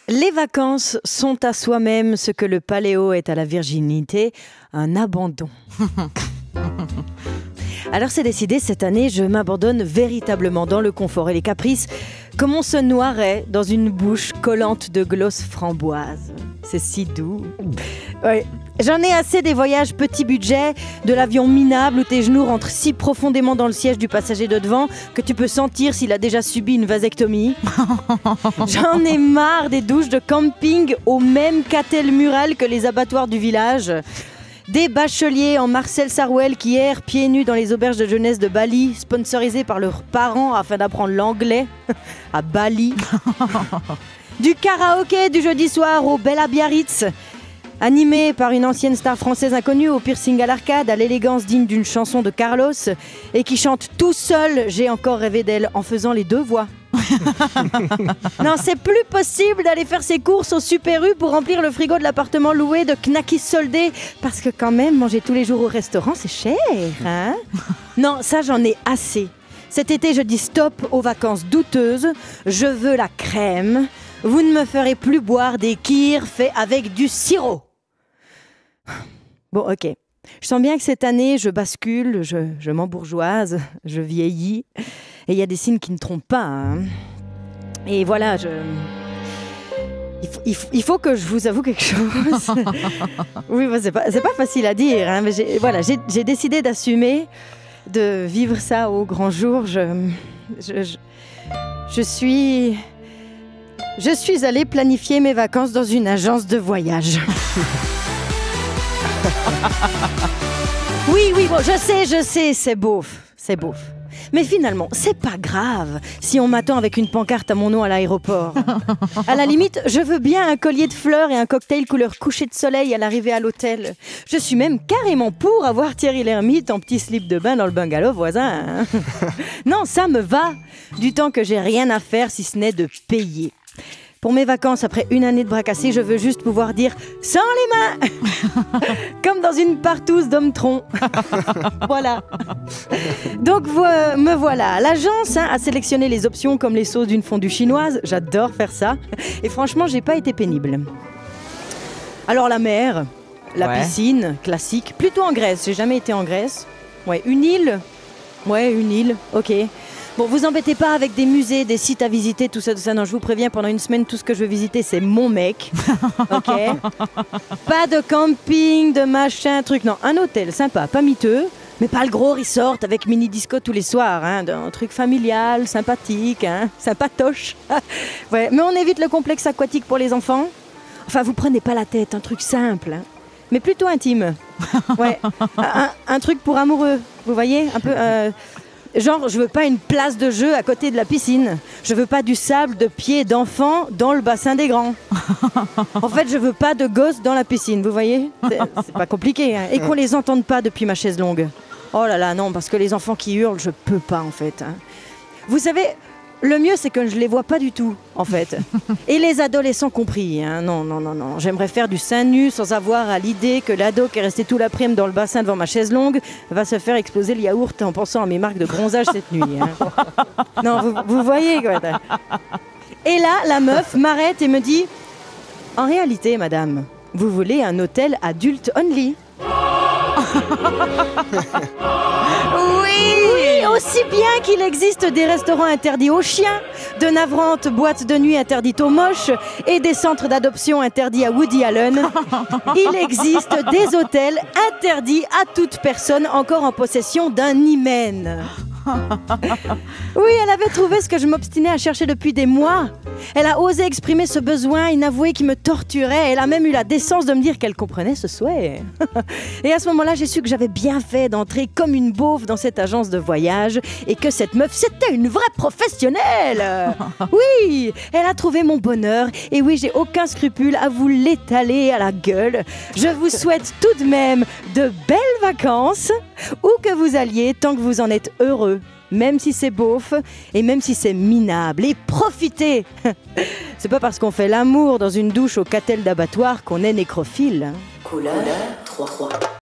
Les vacances sont à soi-même ce que le paléo est à la virginité, un abandon. Alors c'est décidé, cette année, je m'abandonne véritablement dans le confort et les caprices, comme on se noirait dans une bouche collante de gloss framboise. C'est si doux. Ouais. J'en ai assez des voyages petit budget, de l'avion minable où tes genoux rentrent si profondément dans le siège du passager de devant que tu peux sentir s'il a déjà subi une vasectomie. J'en ai marre des douches de camping au même catel mural que les abattoirs du village. Des bacheliers en Marcel Sarwell qui errent pieds nus dans les auberges de jeunesse de Bali, sponsorisés par leurs parents afin d'apprendre l'anglais à Bali. Du karaoké du jeudi soir au Bella Biarritz, animé par une ancienne star française inconnue au piercing à l'arcade, à l'élégance digne d'une chanson de Carlos, et qui chante tout seul « J'ai encore rêvé d'elle » en faisant les deux voix. Non, c'est plus possible d'aller faire ses courses au Super U pour remplir le frigo de l'appartement loué de knackis soldés, parce que quand même, manger tous les jours au restaurant, c'est cher, hein? Non, ça j'en ai assez. Cet été, je dis stop aux vacances douteuses. Je veux la crème. Vous ne me ferez plus boire des kirs faits avec du sirop. Bon, ok. Je sens bien que cette année, je bascule, je m'embourgeoise, je vieillis. Et il y a des signes qui ne trompent pas. Hein. Et voilà, il faut que je vous avoue quelque chose. Oui, bah, c'est pas facile à dire. Hein, mais j'ai décidé d'assumer, de vivre ça au grand jour. Je suis allée planifier mes vacances dans une agence de voyage. Oui, bon, je sais, c'est beauf. Mais finalement, c'est pas grave si on m'attend avec une pancarte à mon nom à l'aéroport. À la limite, je veux bien un collier de fleurs et un cocktail couleur coucher de soleil à l'arrivée à l'hôtel. Je suis même carrément pour avoir Thierry Lhermitte en petit slip de bain dans le bungalow voisin. Non, ça me va, du temps que j'ai rien à faire si ce n'est de payer. Pour mes vacances, après une année de bras cassés, je veux juste pouvoir dire « sans les mains !» Comme dans une partouze d'homme-tronc. Voilà. Donc me voilà. L'agence a sélectionné les options comme les sauces d'une fondue chinoise. J'adore faire ça. Et franchement, j'ai pas été pénible. Alors la mer, la piscine, classique. Plutôt en Grèce. J'ai jamais été en Grèce. Ouais, une île. Ouais, une île. Ok. Bon, vous embêtez pas avec des musées, des sites à visiter, tout ça. Non, je vous préviens, pendant une semaine, tout ce que je veux visiter, c'est mon mec. Ok. Pas de camping, de machin, truc. Non, un hôtel sympa, pas miteux, mais pas le gros resort avec mini-disco tous les soirs. Hein, un truc familial, sympathique, hein, sympatoche. Ouais, mais on évite le complexe aquatique pour les enfants. Enfin, vous prenez pas la tête, un truc simple, hein, mais plutôt intime. Ouais. Un truc pour amoureux, vous voyez, un peu... Genre, je veux pas une place de jeu à côté de la piscine. Je veux pas du sable de pieds d'enfants dans le bassin des grands. En fait, je veux pas de gosses dans la piscine, vous voyez? C'est pas compliqué, hein. Et qu'on les entende pas depuis ma chaise longue. Oh là là, non, parce que les enfants qui hurlent, je peux pas, en fait. Hein. Vous savez, le mieux, c'est que je les vois pas du tout, en fait. Et les adolescents compris, hein. Non. J'aimerais faire du sein nu sans avoir à l'idée que l'ado qui est resté tout l'après-midi dans le bassin devant ma chaise longue va se faire exploser le yaourt en pensant à mes marques de bronzage cette nuit. Hein. Non, vous voyez, quoi. Et là, la meuf m'arrête et me dit « En réalité, madame, vous voulez un hôtel adulte only ?» Oui, aussi bien qu'il existe des restaurants interdits aux chiens, de navrantes boîtes de nuit interdites aux moches et des centres d'adoption interdits à Woody Allen, il existe des hôtels interdits à toute personne encore en possession d'un hymen. Oui, elle avait trouvé ce que je m'obstinais à chercher depuis des mois. Elle a osé exprimer ce besoin inavoué qui me torturait. Elle a même eu la décence de me dire qu'elle comprenait ce souhait. Et à ce moment-là, j'ai su que j'avais bien fait d'entrer comme une beauf dans cette agence de voyage et que cette meuf, c'était une vraie professionnelle. Oui, elle a trouvé mon bonheur. Et oui, j'ai aucun scrupule à vous l'étaler à la gueule. Je vous souhaite tout de même de belles vacances, où que vous alliez, tant que vous en êtes heureux. Même si c'est beauf et même si c'est minable. Et profitez. C'est pas parce qu'on fait l'amour dans une douche au catel d'abattoir qu'on est nécrophile. Couleur 3.